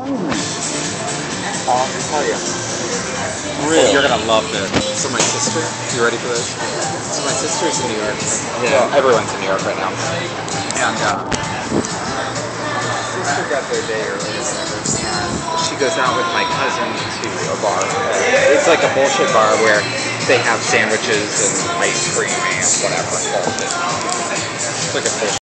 I'll tell you. Really? You're gonna love this. So my sister, you ready for this? So my sister's in New York. Yeah. Well, everyone's in New York right now. And sister got their day early or whatever. And she goes out with my cousin to a bar. It's like a bullshit bar where they have sandwiches and ice cream and whatever bullshit. It's like a bullshit.